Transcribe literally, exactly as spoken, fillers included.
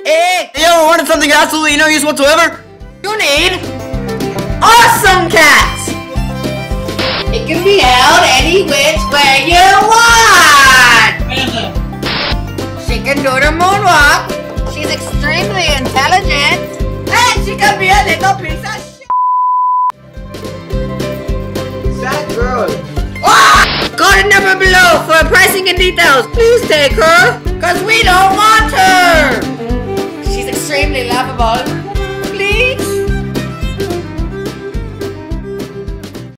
Hey! Hey, yo, wanted something absolutely no use whatsoever? You need Awsummcat! It can be held any which way you want! She can do the moonwalk. She's extremely intelligent. And she can be a little piece of shit. Sad girl. Ah! Call the number below for pricing and details. Please take her, cause we don't want